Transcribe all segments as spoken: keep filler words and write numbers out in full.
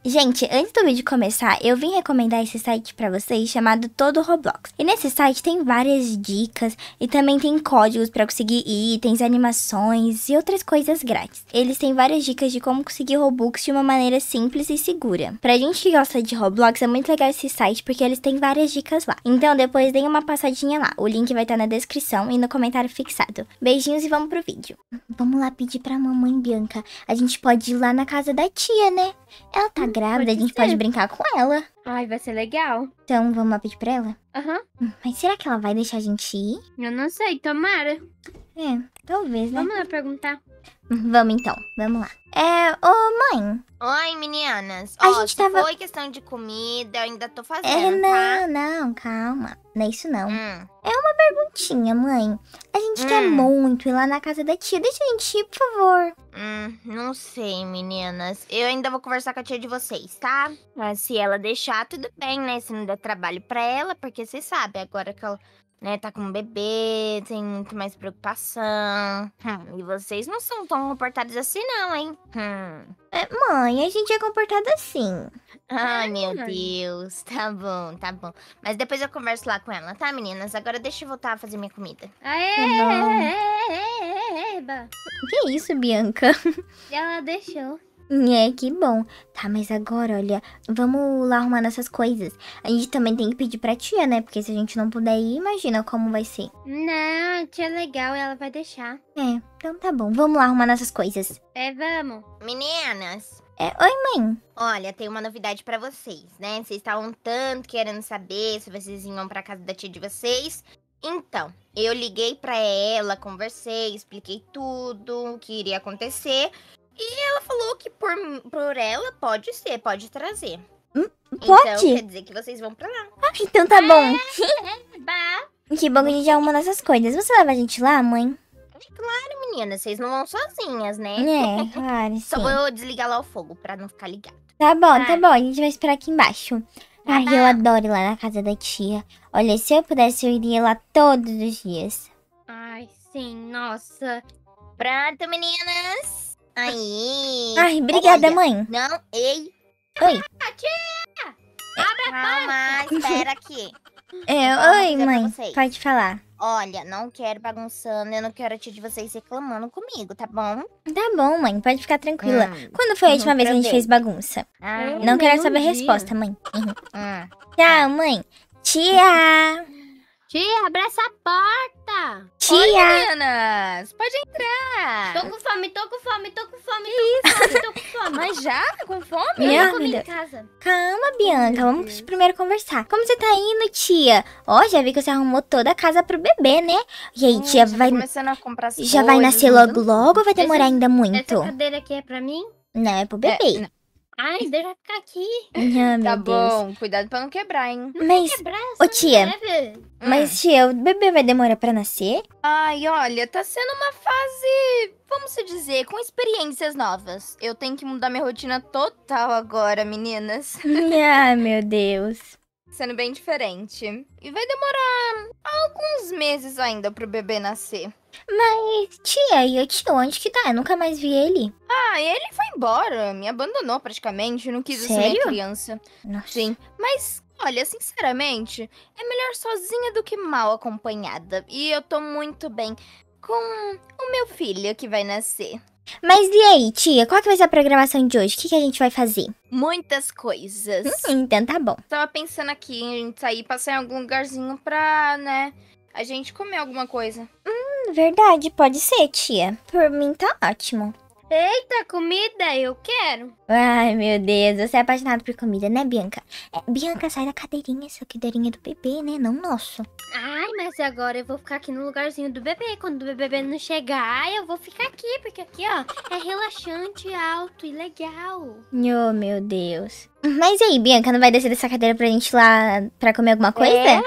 Gente, antes do vídeo começar, eu vim recomendar esse site pra vocês chamado Todo Roblox. E nesse site tem várias dicas e também tem códigos pra conseguir itens, animações e outras coisas grátis. Eles têm várias dicas de como conseguir Robux de uma maneira simples e segura. Pra gente que gosta de Roblox, é muito legal esse site porque eles têm várias dicas lá. Então depois deem uma passadinha lá. O link vai estar na descrição e no comentário fixado. Beijinhos e vamos pro vídeo. Vamos lá pedir pra mamãe Bianca. A gente pode ir lá na casa da tia, né? Ela tá grávida, a gente ser. pode brincar com ela. Ai, vai ser legal. Então, vamos lá pedir pra ela? Aham. Hum, Mas será que ela vai deixar a gente ir? Eu não sei, tomara. É, talvez, né? Vamos lá perguntar. Hum, Vamos então, vamos lá. É, ô mãe. Oi, meninas. A Ó, gente se tava- foi questão de comida, eu ainda tô fazendo, É, tá? não, não, calma. Não é isso não. Hum. Perguntinha, mãe. A gente quer Hum. muito ir lá na casa da tia. Deixa a gente ir, por favor. Hum, não sei, meninas. Eu ainda vou conversar com a tia de vocês, tá? Mas se ela deixar, tudo bem, né? Se não der trabalho pra ela, porque vocês sabem, agora que ela, né, tá com um bebê, tem muito mais preocupação. Hum, e vocês não são tão comportados assim, não, hein? Hum. É, mãe, a gente é comportada assim. Ai, meu mãe. Deus. Tá bom, tá bom. Mas depois eu converso lá com ela, tá, meninas? Agora deixa eu voltar a fazer minha comida. Aê, Tá bom. aê, aê, aê, eba. Que isso, Bianca? Ela deixou. É, que bom. Tá, mas agora, olha, vamos lá arrumar nossas coisas. A gente também tem que pedir pra tia, né? Porque se a gente não puder ir, imagina como vai ser. Não, tia é legal, ela vai deixar. É, então tá bom. Vamos lá arrumar nossas coisas. É, vamos. Meninas, É, oi, mãe. olha, tem uma novidade pra vocês, né? Vocês estavam tanto querendo saber se vocês iam pra casa da tia de vocês. Então, eu liguei pra ela, conversei, expliquei tudo o que iria acontecer. E ela falou que por, por ela pode ser, pode trazer. Então, Pode? quer dizer que vocês vão pra lá. Ah, então tá bom. Bah. Que bom que a gente arruma nossas coisas. Você leva a gente lá, mãe? Claro, meninas, vocês não vão sozinhas, né? É, claro, sim. Só vou desligar lá o fogo pra não ficar ligado. Tá bom, tá Tá. bom. A gente vai esperar aqui embaixo. Tá Ai, bom. eu adoro ir lá na casa da tia. Olha, se eu pudesse, eu iria lá todos os dias. Ai, sim, nossa. Pronto, meninas. Aí. Ai, obrigada, Olha, mãe. Não, ei. Oi. Calma, espera aqui. É, Fala uma oi, coisa pra mãe. vocês. Pode falar. Olha, não quero bagunçando, eu não quero a tia de vocês reclamando comigo, tá bom? Tá bom, mãe. Pode ficar tranquila. Hum, Quando foi a uhum, última vez que a gente pra fez bagunça? Ai, Eu Não quero nem um saber a dia. resposta, mãe. Uhum. hum. Tchau, mãe. Tia! Tia, abre essa porta. Tia! Meninas, pode entrar. Tô com fome, tô com fome, tô com fome, tô com fome, tô com fome. Mas já? Tá com fome? Eu Meu não comi em Deus. casa. Calma, Bianca. meu Vamos Deus. primeiro conversar. Como você tá indo, tia? Ó, já vi que você arrumou toda a casa pro bebê, né? E aí, tia, Hum, já tô vai, começando a comprar as já vai coisas, nascer mudando logo logo ou vai demorar Esse- ainda muito? Essa cadeira aqui é pra mim? Não, é pro É, bebê. não. Ai, deixa eu ficar aqui. Ah, meu Tá Deus. bom, cuidado pra não quebrar, hein? Mas, Quebrar Ô, essa tia. neve. mas, tia, o bebê vai demorar pra nascer? Ai, olha, tá sendo uma fase, vamos se dizer, com experiências novas. Eu tenho que mudar minha rotina total agora, meninas. Ah, meu Deus. Sendo bem diferente. E vai demorar alguns meses ainda pro bebê nascer. Mas, tia, e o tio, onde que tá? Eu nunca mais vi ele. Ah, ele foi embora, me abandonou praticamente, não quis assumir Sério? a criança. Nossa. Sim, mas olha, sinceramente, é melhor sozinha do que mal acompanhada. E eu tô muito bem com o meu filho que vai nascer. Mas e aí, tia, qual que vai ser a programação de hoje? O que, que a gente vai fazer? Muitas coisas. Então tá bom. Tava pensando aqui em a gente sair, passar em algum lugarzinho pra, né, a gente comer alguma coisa. Verdade, pode ser, tia. Por mim tá ótimo. Eita, comida, eu quero. Ai, meu Deus, você é apaixonado por comida, né, Bianca? É, Bianca, sai da cadeirinha, essa cadeirinha do bebê, né? Não nosso. Ai, mas agora eu vou ficar aqui no lugarzinho do bebê. Quando o bebê não chegar, eu vou ficar aqui. Porque aqui, ó, é relaxante, alto e legal. Oh, meu Deus. Mas e aí, Bianca, não vai descer dessa cadeira pra gente ir lá pra comer alguma coisa? É?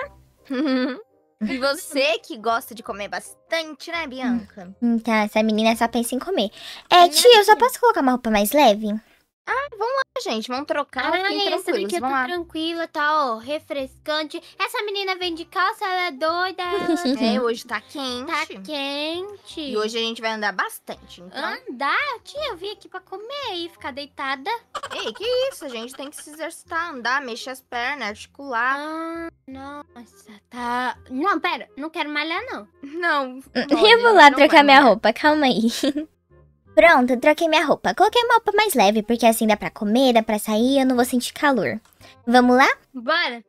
E você que gosta de comer bastante, né, Bianca? Então, essa menina só pensa em comer. É, tia, eu só posso colocar uma roupa mais leve? Gente, vamos trocar, Ai, fiquem essa tranquilos, daqui eu tô vamos lá. tranquila, tá, ó, refrescante. Essa menina vem de calça, ela é doida. É, hoje tá quente. Tá quente. E hoje a gente vai andar bastante, então. Andar? Tia, eu vim aqui pra comer e ficar deitada. Ei, que isso? A gente tem que se exercitar, andar, mexer as pernas, articular. Ah, nossa, tá. Não, pera, não quero malhar, não. Não. Eu vou lá trocar minha roupa, calma aí. Pronto, troquei minha roupa. Coloquei uma roupa mais leve, porque assim dá pra comer, dá pra sair, eu não vou sentir calor. Vamos lá? Bora.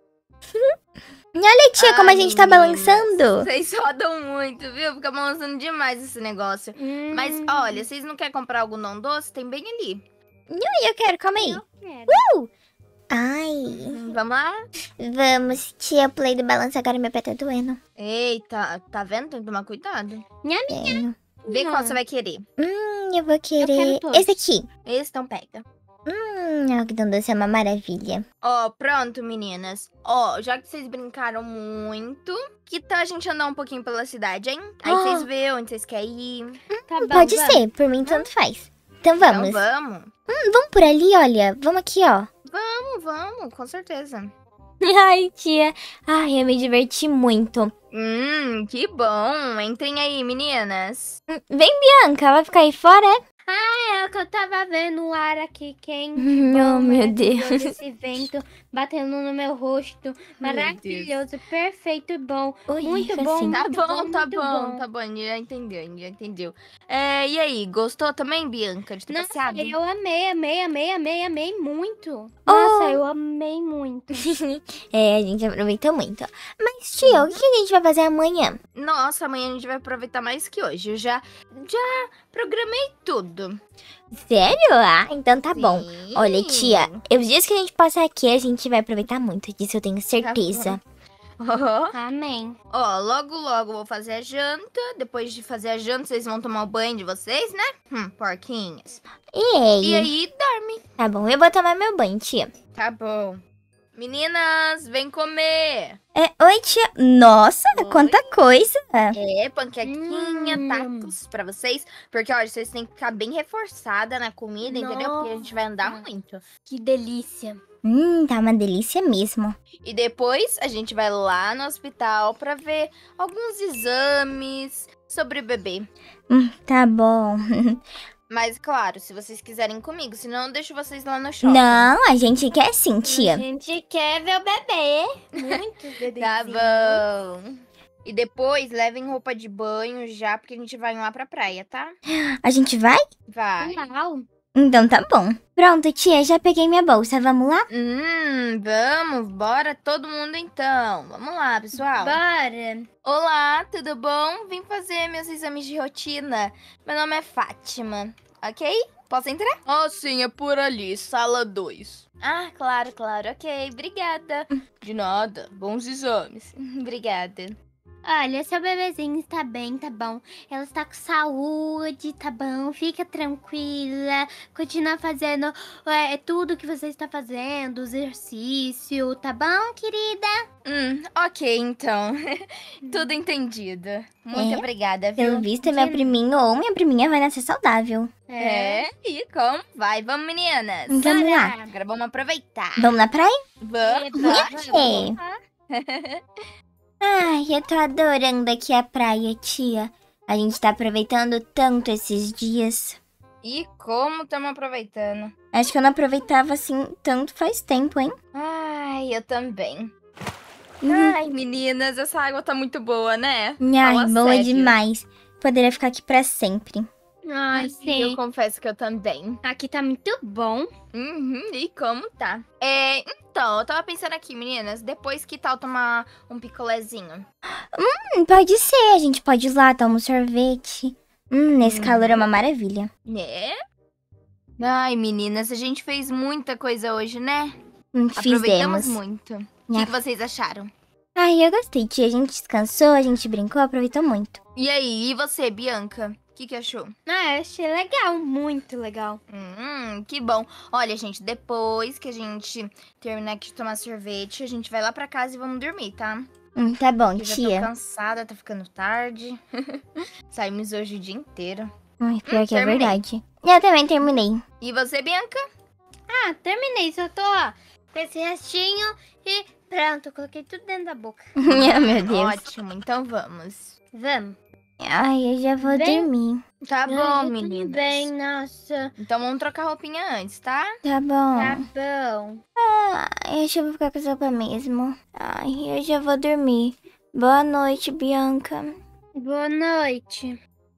Olha, tia, como a Ai, gente tá meninas, balançando. Vocês rodam muito, viu? Fica balançando demais esse negócio. Hum, Mas, olha, vocês não querem comprar algodão doce? Tem bem ali. Eu quero, calma aí. eu quero. Ai, Hum, Vamos lá? vamos, tia, eu pulei do balanço, agora meu pé tá doendo. Eita, tá vendo? Tem que tomar cuidado. Tenho. Vê Não. qual você vai querer. Hum, eu vou querer todos. esse aqui. Esse, então pega. Hum, algodão doce é uma maravilha. Ó, pronto, meninas. Ó, já que vocês brincaram muito, que tal a gente andar um pouquinho pela cidade, hein? Aí Ah. vocês vê onde vocês querem ir. Tá bom, Pode vamos. ser, por mim tanto faz. Então vamos. Então vamos. Vamos por ali, olha. Vamos aqui, ó. Vamos, vamos, com certeza. Ai, tia. Ai, eu me diverti muito. Hum, que bom. Entrem aí, meninas. Hum, Vem, Bianca, vai ficar aí fora, é? É o que eu tava vendo o ar aqui quente. Oh, bom, meu maravilhoso, Deus. Esse vento batendo no meu rosto. Maravilhoso, perfeito e bom. Oi, Muito fica bom, assim. Tá muito bom, bom, tá muito bom, bom. tá bom. A gente já entendeu, a gente já entendeu. É, e aí, gostou também, Bianca, de ter Nossa, passeado? eu amei, amei, amei, amei, amei muito. Nossa, eu amei muito. É, a gente aproveitou muito. Mas, tia, o que a gente vai fazer amanhã? Nossa, amanhã a gente vai aproveitar mais que hoje. Eu já, já programei tudo. Sério? Ah, então tá bom. Sim. Olha, tia, os dias que a gente passar aqui, a gente vai aproveitar muito. Disso eu tenho Tá certeza. Ó, Amém. ó, logo, logo eu vou fazer a janta. Depois de fazer a janta, vocês vão tomar o banho de vocês, né? Hum, porquinhas. E E aí? aí, dorme. Tá bom, eu vou tomar meu banho, tia. Tá bom. Meninas, vem comer. É, oi, tia. Nossa, Oi. quanta coisa. É, panquequinha, Hum. tacos pra vocês. Porque, olha, vocês têm que ficar bem reforçada na comida, entendeu? Porque a gente vai andar Nossa. muito. Que delícia. Hum, tá uma delícia mesmo. E depois a gente vai lá no hospital pra ver alguns exames sobre o bebê. Hum, tá bom. Mas, claro, se vocês quiserem ir comigo, senão eu deixo vocês lá no shopping. Não, a gente quer sim, A tia. gente quer ver o bebê. Muito bebezinho. Tá bom. E depois levem roupa de banho já, porque a gente vai lá pra praia, tá? A gente vai? Vai. Uau. Então tá bom. Pronto, tia, já peguei minha bolsa. Vamos lá? Hum, vamos, bora todo mundo então. Vamos lá, pessoal. Bora. Olá, tudo bom? Vim fazer meus exames de rotina. Meu nome é Fátima, ok? Posso entrar? Ah, sim, é por ali, sala dois. Ah, claro, claro, ok, obrigada. De nada, bons exames. Obrigada. Olha, seu bebezinho está bem, tá bom? Ela está com saúde, tá bom? Fica tranquila. Continua fazendo é, tudo que você está fazendo, exercício, tá bom, querida? Hum, ok, então. Tudo entendido. Muito É? obrigada, viu? Pelo visto, meu priminho ou minha priminha vai nascer saudável. É, e como vai? Vamos, meninas. Vamos lá. Agora vamos aproveitar. Vamos na praia? Vamos. É. Ai, eu tô adorando aqui a praia, tia. A gente tá aproveitando tanto esses dias. E como estamos aproveitando? Acho que eu não aproveitava assim tanto faz tempo, hein? Ai, eu também. Uhum. Ai, meninas, essa água tá muito boa, né? Ai, Fala boa sério. demais. Poderia ficar aqui pra sempre. Ai, Eu sim. confesso que eu também. Aqui tá muito bom. Uhum, e como tá? É, então, eu tava pensando aqui, meninas, depois que tal tomar um picolézinho? Hum, pode ser, a gente pode ir lá tomar um sorvete. Hum, nesse Uhum. calor é uma maravilha. Né? Ai, meninas, a gente fez muita coisa hoje, né? Hum, Aproveitamos fizemos. muito. O que, que vocês acharam? Ai, eu gostei, tia. A gente descansou, a gente brincou, aproveitou muito. E aí, e você, Bianca? O que, que achou? Ah, eu achei legal, muito legal. Hum, que bom. Olha, gente, depois que a gente terminar aqui de tomar sorvete, a gente vai lá pra casa e vamos dormir, tá? Hum, tá bom, Eu já tô tia. cansada, tá ficando tarde. Saímos hoje o dia inteiro. Ai, pior Hum, que é terminei. verdade. Eu também terminei. E você, Bianca? Ah, terminei. Só tô, ó, com esse restinho e pronto. Coloquei tudo dentro da boca. Ai, meu Deus. Ótimo, então vamos. Vamos. Ai, eu já vou Vem. dormir. Tá Ai, bom, eu meninas. também, nossa. Então vamos trocar roupinha antes, tá? Tá bom. Tá bom. Ai, acho que eu vou ficar com essa roupa mesmo. Ai, eu já vou dormir. Boa noite, Bianca. Boa noite.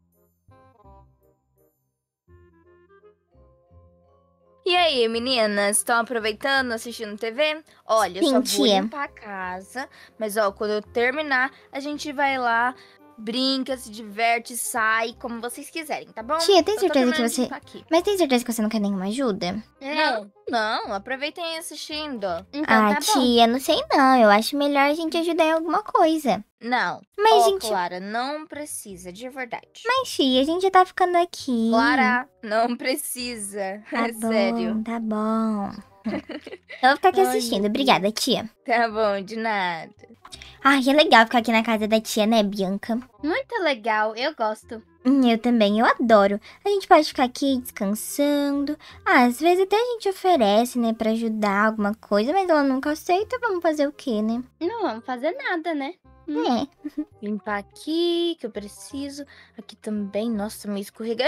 E aí, meninas, estão aproveitando, assistindo T V? Olha, eu Sim, só vou tia. limpar a casa, mas ó, quando eu terminar, a gente vai lá, brinca, se diverte, sai, como vocês quiserem, tá bom? Tia, tem Eu tô certeza que terminando de você... limpar aqui. Mas tem certeza que você não quer nenhuma ajuda? É. Não, aproveitem aí assistindo. Então Ah, tá bom. tia, não sei não. Eu acho melhor a gente ajudar em alguma coisa. Não, Mas, ó, gente... Clara, não precisa, de verdade. Mas, tia, a gente já tá ficando aqui. Clara, não precisa, Tá é bom, sério. tá bom. Eu vou ficar aqui Ai, assistindo. meu Obrigada, tia. Tá bom, de nada. Ai, é legal ficar aqui na casa da tia, né, Bianca? Muito legal, eu gosto. Hum, Eu também, eu adoro. A gente pode ficar aqui descansando. Ah, às vezes até a gente oferece, né, pra ajudar alguma coisa, mas ela nunca aceita. Vamos fazer o quê, né? Não vamos fazer nada, né? É. Limpar aqui, que eu preciso. Aqui também, nossa, meio escorregar.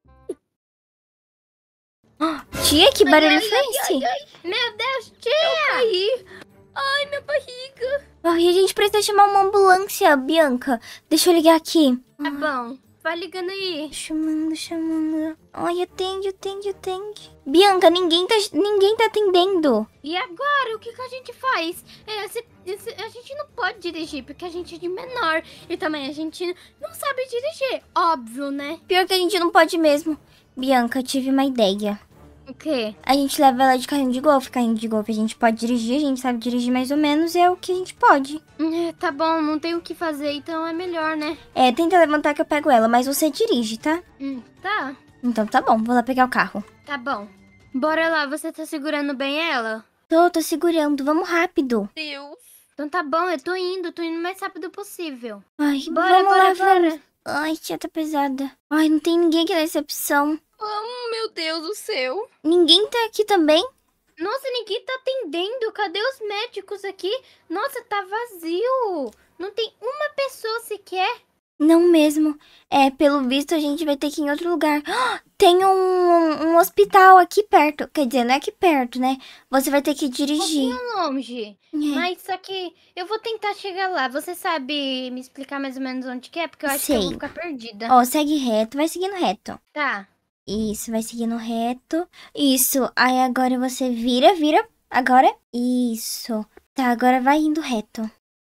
Tia, que barulho ai, foi ai, esse? Meu Deus, tia! Aí, ai, minha barriga. Ai, a gente precisa chamar uma ambulância, Bianca. Deixa eu ligar aqui. Tá bom, vai ligando aí. Chamando, chamando. Ai, atende, atende, atende. Bianca, ninguém tá, ninguém tá atendendo. E agora, o que, que a gente faz? É, se- se- a gente não pode dirigir, porque a gente é de menor. E também a gente não sabe dirigir. Óbvio, né? Pior que a gente não pode mesmo. Bianca, eu tive uma ideia. O quê? A gente leva ela de carrinho de golfe. Carrinho de golfe a gente pode dirigir, a gente sabe dirigir mais ou menos, é o que a gente pode. É, tá bom, não tem o que fazer, então é melhor, né? É, tenta levantar que eu pego ela, mas você dirige, tá? Hum, tá, Então tá bom, vou lá pegar o carro. tá bom. Bora lá, você tá segurando bem ela? Tô, tô segurando, vamos rápido. Deus. Então tá bom, eu tô indo, tô indo o mais rápido possível. Ai, Bora, vamos bora, lá, bora. vamos. Ai, tia, tá pesada. Ai, não tem ninguém aqui na recepção. Oh, meu Deus do céu. Ninguém tá aqui também? Nossa, ninguém tá atendendo. Cadê os médicos aqui? Nossa, tá vazio. Não tem uma pessoa sequer. Não mesmo. É, pelo visto a gente vai ter que ir em outro lugar. Ah, tem um, um hospital aqui perto. Quer dizer, não é aqui perto, né? Você vai ter que dirigir. Um pouquinho longe. É. Mas só que eu vou tentar chegar lá. Você sabe me explicar mais ou menos onde que é? Porque eu acho que eu Sei. vou ficar perdida. Ó, segue reto, vai seguindo reto. Tá. Isso, vai seguindo reto. Isso, aí agora você vira, vira. Agora. Isso. Tá, agora vai indo reto.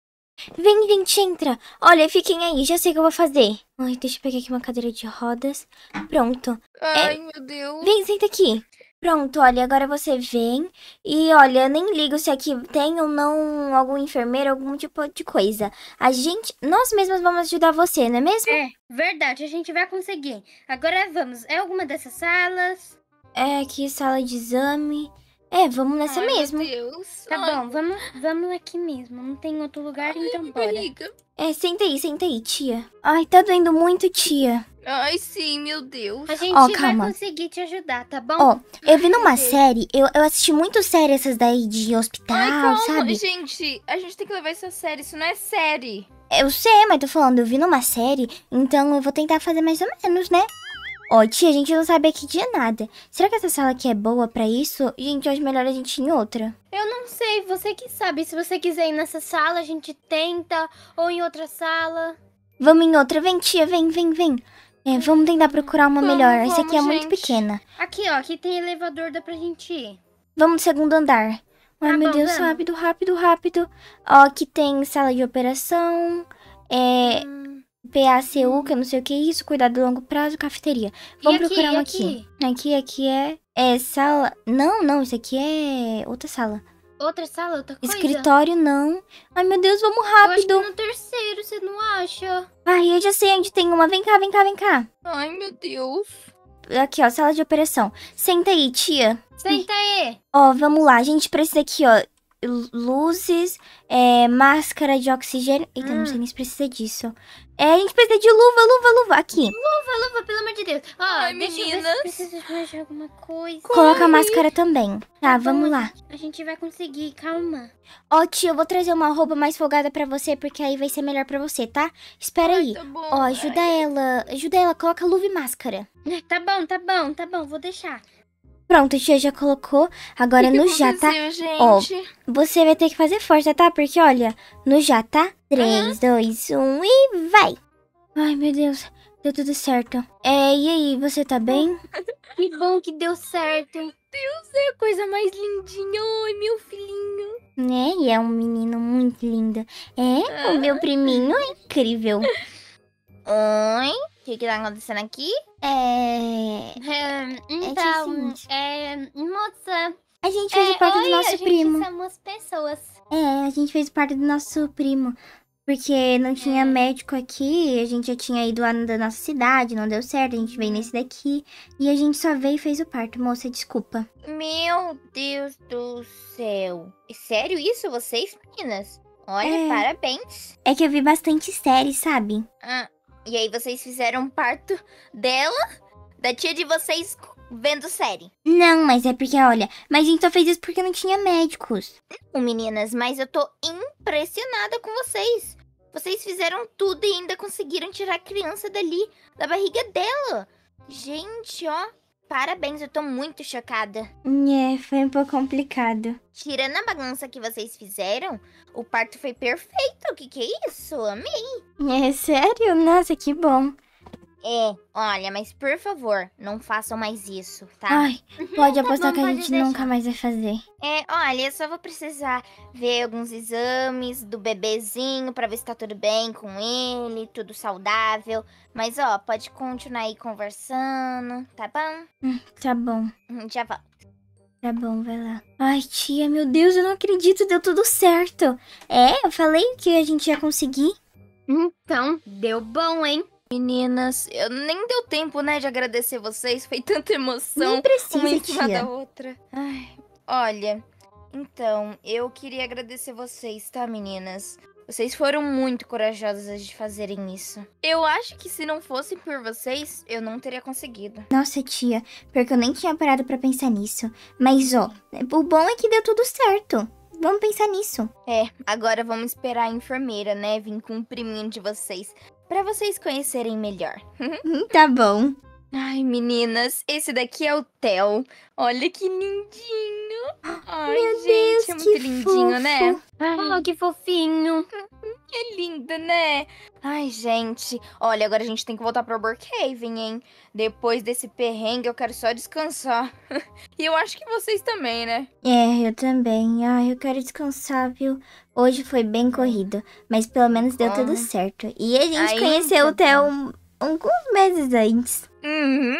Vem, gente, entra. Olha, fiquem aí, já sei o que eu vou fazer. Ai, deixa eu pegar aqui uma cadeira de rodas. Pronto. Ai, meu Deus. Vem, senta aqui. Pronto, olha, agora você vem. E olha, eu nem ligo se aqui tem ou não algum enfermeiro, algum tipo de coisa. A gente, nós mesmas vamos ajudar você, não é mesmo? É, verdade, a gente vai conseguir. Agora vamos. É alguma dessas salas? É, aqui sala de exame. É, vamos nessa Ai, mesmo. Meu Deus. Tá Ai, bom, vamos, vamos aqui mesmo. Não tem outro lugar, então minha bora. barriga. É, senta aí, senta aí, tia. Ai, tá doendo muito, tia. Ai, sim, meu Deus. A gente Ó, vai calma. conseguir te ajudar, tá bom? Ó, eu vi numa Ai, Deus. série, eu, eu assisti muito série essas daí de hospital, Ai, calma, sabe? gente. A gente tem que levar isso a sério. Isso não é série. Eu sei, mas tô falando, eu vi numa série, então eu vou tentar fazer mais ou menos, né? Ó, tia, a gente não sabe aqui de nada. Será que essa sala aqui é boa pra isso? Gente, eu acho melhor a gente ir em outra. Eu não sei, você que sabe. Se você quiser ir nessa sala, a gente tenta. Ou em outra sala. Vamos em outra, vem, tia, vem, vem, vem. É, vamos tentar procurar uma Vamos, melhor. Essa aqui é vamos, muito gente. pequena. Aqui, ó. Aqui tem elevador, dá pra gente ir. Vamos no segundo andar. Ai, Tá meu bom, Deus, vamos. rápido, rápido, rápido. Ó, aqui tem sala de operação, é, Hum. P A C U, que eu não sei o que é isso, cuidado a longo prazo, cafeteria. E Vamos aqui, procurar e uma aqui? aqui. Aqui, aqui é, é sala... Não, não, isso aqui é outra sala. Outra sala, outra coisa? Escritório, não. Ai, meu Deus, vamos Eu acho rápido. que no terceiro, você não acha? Ai, eu já sei onde tem uma. Vem cá, vem cá, vem cá. Ai, meu Deus. Aqui, ó, sala de operação. Senta aí, tia. Senta aí. Ó, vamos lá. A gente precisa aqui, ó, lu- luzes, é, máscara de oxigênio. Eita, não sei Hum. nem se precisa disso. É, a gente precisa de luva, luva, luva. Aqui. Luva, luva, pelo amor de Deus. Ó, Ai, deixa eu ver meninas. se precisa de mais alguma coisa. Coloca a máscara também. Tá, bom, vamos a lá. gente- A gente vai conseguir, calma. Ó, tia, eu vou trazer uma roupa mais folgada pra você, porque aí vai ser melhor pra você, tá? Espera aí. Tá bom. Ó, ajuda ela. Ajuda ela, coloca luva e máscara. Tá bom, tá bom, tá bom, vou deixar. Pronto, a tia já colocou. Agora O que no que já, tá? aconteceu, Ó, gente? você vai ter que fazer força, tá? Porque, olha, no já, tá? três, dois, um e vai! Ai, meu Deus, deu tudo certo. É, e aí, você tá bem? Que bom que deu certo. Deus, é a coisa mais lindinha. Ai, meu filhinho. Né? E é um menino muito lindo. É, o meu priminho é incrível. Oi? O que que tá acontecendo aqui? É. É, o então, seguinte. é, moça. A gente fez É, o parto oi, do nosso a gente primo. somos pessoas. É, a gente fez o parto do nosso primo. Porque não tinha Hum. médico aqui, a gente já tinha ido lá da nossa cidade, não deu certo, a gente veio nesse daqui. E a gente só veio e fez o parto, moça, desculpa. Meu Deus do céu. É sério isso, vocês, meninas? Olha, É. parabéns. É que eu vi bastante série, sabe? Ah, e aí vocês fizeram um parto dela, da tia de vocês vendo série. Não, mas é porque, olha, mas a gente só fez isso porque não tinha médicos. Ô, meninas, mas eu tô impressionada com vocês. Vocês fizeram tudo e ainda conseguiram tirar a criança dali, da barriga dela. Gente, ó, parabéns, eu tô muito chocada. É, foi um pouco complicado. Tirando a bagunça que vocês fizeram, o parto foi perfeito. O que que é isso? Amei. É sério? Nossa, que bom. É, olha, mas por favor, não façam mais isso, tá? Ai, pode apostar bom, que a pode gente deixar. nunca mais vai fazer. É, olha, eu só vou precisar ver alguns exames do bebezinho pra ver se tá tudo bem com ele, tudo saudável. Mas, ó, pode continuar aí conversando, tá bom? Hum, tá bom, Hum, Já volto. tá bom, vai lá. Ai, tia, meu Deus, eu não acredito, deu tudo certo. É, eu falei que a gente ia conseguir. Então, deu bom, hein? Meninas, eu nem deu tempo, né, de agradecer vocês. Foi tanta emoção. Nem precisa, uma em cima tia. da outra. Ai, olha, então, eu queria agradecer vocês, tá, meninas? Vocês foram muito corajosas de fazerem isso. Eu acho que se não fosse por vocês, eu não teria conseguido. Nossa, tia, porque eu nem tinha parado pra pensar nisso. Mas, ó, o bom é que deu tudo certo. Vamos pensar nisso. É, agora vamos esperar a enfermeira, né, vir com o priminho de vocês, pra vocês conhecerem melhor. Hum, tá bom. Ai, meninas, esse daqui é o Theo. Olha que lindinho. Ai, Meu gente, Deus, é muito que lindinho, fofo. né? Oh, que fofinho. Que lindo, né? Ai, gente. Olha, agora a gente tem que voltar pro Brookhaven, hein? Depois desse perrengue, eu quero só descansar. E eu acho que vocês também, né? É, eu também. Ai, eu quero descansar, viu? Hoje foi bem corrido, mas pelo menos deu tudo Bom. certo. E a gente Ainda conheceu o Theo bem. um- alguns meses antes. Uhum.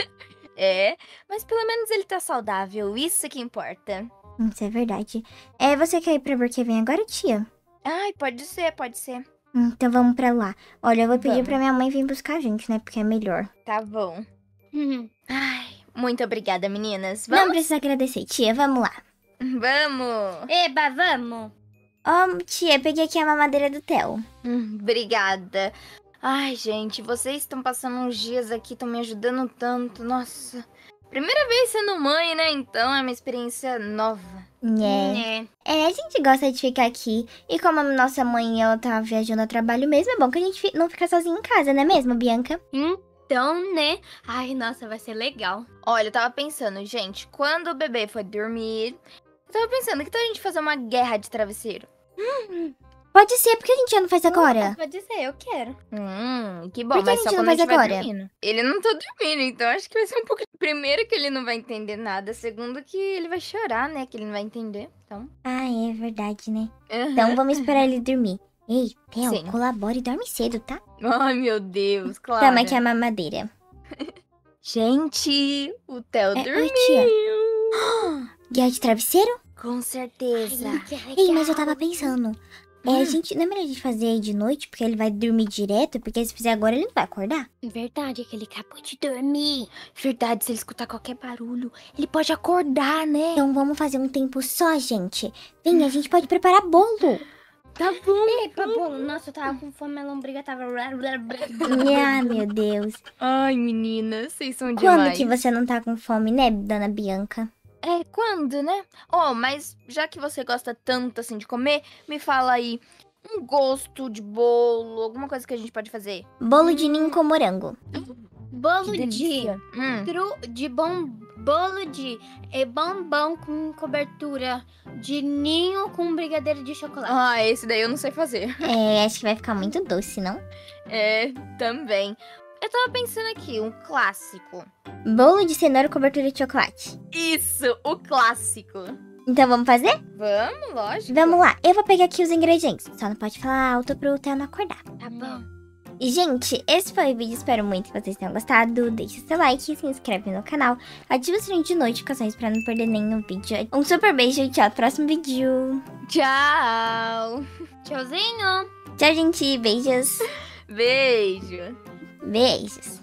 É, mas pelo menos ele tá saudável. Isso que importa. Isso é verdade. É, você quer ir pra Brookhaven agora, tia? Ai, pode ser, pode ser. Hum, Então vamos pra lá. Olha, eu vou pedir Vamos. pra minha mãe vir buscar a gente, né? Porque é melhor. Tá bom. Hum. Ai, muito obrigada, meninas. Não Vamos? precisa agradecer, tia. Vamos lá. Vamos. Eba, vamos. Ó, tia, peguei aqui a mamadeira do Theo. Hum, Obrigada. Ai, gente, vocês estão passando uns dias aqui, estão me ajudando tanto. Nossa. Primeira vez sendo mãe, né? Então é uma experiência nova. É. É. É, a gente gosta de ficar aqui. E como a nossa mãe, ela tá viajando a trabalho mesmo, é bom que a gente fi- não fica sozinha em casa, não é mesmo, Bianca? Então, né? Ai, nossa, vai ser legal. Olha, eu tava pensando, gente, quando o bebê foi dormir, eu tava pensando, que tal a gente fazer uma guerra de travesseiro? Pode ser, por que a gente já não faz agora? Pode ser, eu quero. Hum, que bom, Por que a mas só gente não quando ele faz estiver agora? dormindo. Ele não tá dormindo, então acho que vai ser um pouco... Primeiro que ele não vai entender nada, segundo que ele vai chorar, né, que ele não vai entender, então... Ah, é verdade, né? Aham. Então vamos esperar ele dormir. Ei, Theo, Sim. colabora e dorme cedo, tá? Ai, meu Deus, claro. Toma aqui a mamadeira. Gente, o Theo É, dormiu. oi, tia. Guerra de travesseiro? Com certeza. Ai, que Ei, mas eu legal. tava pensando. É, a gente, não é melhor a gente fazer aí de noite, porque ele vai dormir direto, porque se fizer agora ele não vai acordar. Verdade, é que ele acabou de dormir. Verdade, se ele escutar qualquer barulho, ele pode acordar, né? Então vamos fazer um tempo só, gente. Vem, a gente pode preparar bolo. Tá bom. Epa, bom, nossa, eu tava com fome, a lombriga tava... Ah, meu Deus. Ai, meninas, vocês são Quando demais. que você não tá com fome, né, dona Bianca? É, quando, né? Oh, mas já que você gosta tanto assim de comer, me fala aí um gosto de bolo, alguma coisa que a gente pode fazer. Bolo de ninho com morango. Bolo Que de... delícia. Hum. Tru, de bom... Bolo de é, bombom com cobertura de ninho com brigadeiro de chocolate. Ah, esse daí eu não sei fazer. É, acho que vai ficar muito doce, não? É, também. Eu tava pensando aqui, um clássico. Bolo de cenoura com cobertura de chocolate. Isso, o clássico. Então vamos fazer? Vamos, lógico. Vamos lá, eu vou pegar aqui os ingredientes. Só não pode falar alto pro Theo não acordar. Tá bom. E, gente, esse foi o vídeo. Espero muito que vocês tenham gostado. Deixe seu like, se inscreve no canal. Ative o sininho de notificações pra não perder nenhum vídeo. Um super beijo e tchau, até o próximo vídeo. Tchau. Tchauzinho. Tchau, gente. Beijos. Beijo. Beijos.